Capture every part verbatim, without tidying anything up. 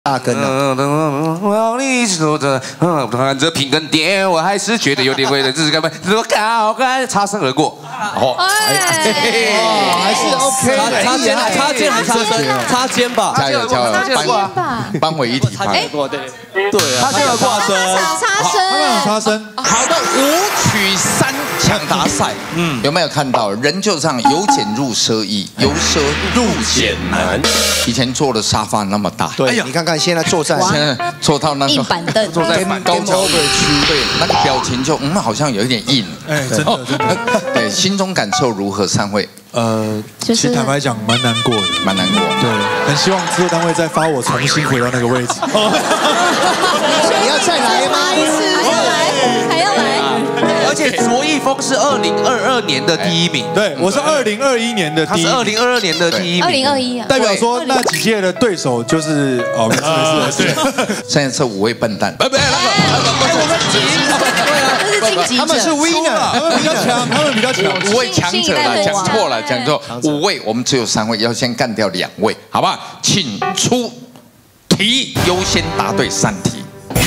大根啊！ 我要你说的，嗯，看着平跟点，我还是觉得有点味的，这是干嘛？我高干擦身而过，哦， 哎，还是 OK 的， 擦肩，擦肩还擦身，擦肩吧， 加油加油， 搬搬回一体派。 哎，对对啊， 擦肩而过， 擦身， 擦身。 好的，舞曲三抢答赛，嗯，有没有看到？人就这样由俭入奢易，由奢入俭难。以前坐的沙发那么大， 对，你看看现在坐在现在坐到那个板凳， 坐在高脚区，对，那个表情就嗯，好像有一点硬。 哎，真的真的。 对，心中感受如何？三位？ 呃，其实坦白讲，蛮难过的， 蛮难过。 对，很希望制作单位再发我重新回到那个位置。 你要再来吗？ 还要来，还要来。 而且卓一峰是二零二二年的第一名， 对，我是二零二一年的第一， 他是二零二二年的第一名， 二零二一啊， 代表说那几届的对手就是哦，没事没事。 现在是五位笨蛋，不不，那个这是晋级者， 他们是 winner， 他们比较强，他们比较强。 五位强者了，讲错了，讲错，五位，我们只有三位，要先干掉两位，好不好？请出题，优先答对三题。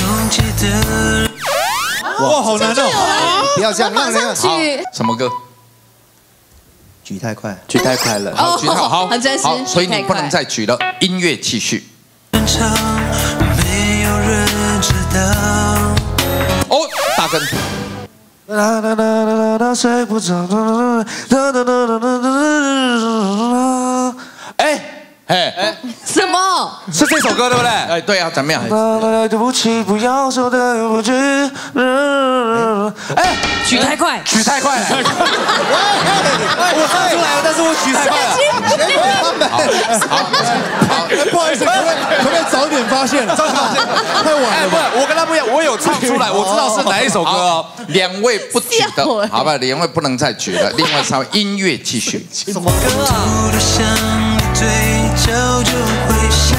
哇，好难哦！ 不要这样，让人好，什么歌？ 举太快， 举太快了，好，举太好， 很真实， 好，所以你不能再举了，音乐继续。哦，大根。 哎哎哎， 什么？ 是这首歌对不对？ 哎，对啊，怎么样？ 对不起，不要说对不起。哎， 举太快， 举太快了。我唱出来了，但是我举太快了。 好，好， 不好意思，可不可以可不可以早点发现？太晚了吧？ 我跟他不一样，我有唱出来，我知道是哪一首歌哦。 两位不举的，好吧，两位不能再举了。另外三位音乐继续。 什么歌啊？ 对焦就会笑，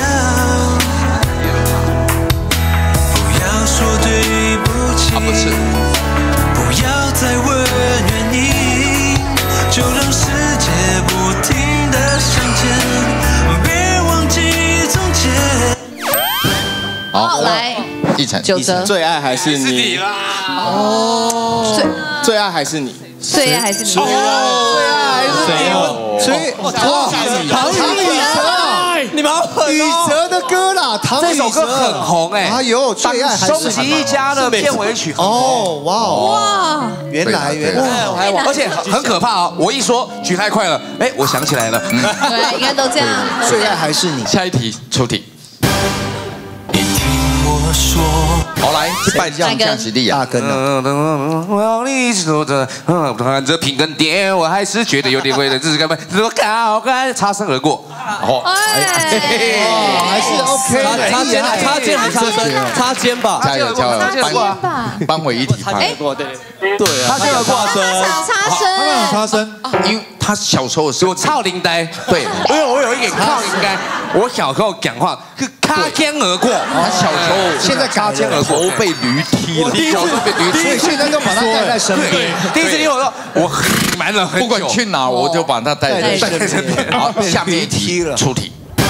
不要说对不起， 啊不是， 不要再问原因，就让世界不停地向前，别忘记从前。 好， 来， 一晨， 九折， 最爱还是你啦？哦，最最爱还是你， 最爱还是你， 最爱还是你。所以哇，唐禹哲， 你们好狠哦！ 禹哲的歌啦，唐这首歌很红哎。 哎呦，最爱还是终极一家的片尾曲哦，哇哇， 原来原来， 而且很可怕哦！我一说举太快了，哎，我想起来了。 对，应该都这样。 最爱还是你。 下一题出题。 你听我说， 好来，拜将将吉利啊！ 大根啊！ 我要你说的，嗯，看着平跟点，我还是觉得有点味的，这是干嘛？我高干擦身而过，哦， 哎， 还是 OK 的， 擦肩，擦肩还擦身，擦肩吧， 加油加油，搬搬回一体派。 对对啊， 擦肩而过， 擦身， 擦身， 因为他小时候是我操林呆， 对， 因为我有一点靠林呆，我小时候讲话是擦肩而过， 他小时候现在擦肩而过， 头被驴踢了， 第一次被驴踢，所以现在都把他带在身边。 第一次听我说，我瞒了很久， 不管去哪，我就把他带在身边。好，下面一题出题。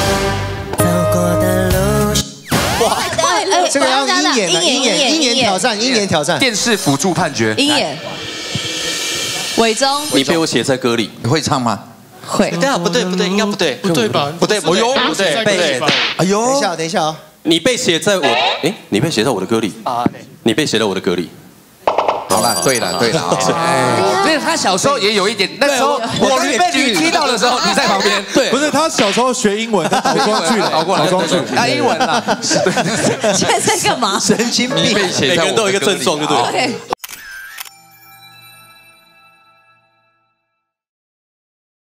哇，这个要鹰眼了，鹰眼，鹰眼挑战，鹰眼挑战， 电视辅助判决， 鹰眼，伟忠， 你被我写在歌里， 你会唱吗？ 会。 等下不对不对，应该不对， 不对吧？ 不对，不对，不对，不对。 哎呦， 等一下，等一下啊！ 你被写在我，哎，你被写在我的歌里啊？你被写在我的歌里。 好了，对了对了， 所以他小时候也有一点，那时候我被驴踢到的时候，你在旁边， 对，不是他小时候学英文，他倒装句了， 倒过来， 倒装句， 啊，英文啦， 现在在干嘛？ 神经病， 被写在我的歌里。 每个人都有一个症状，对不对？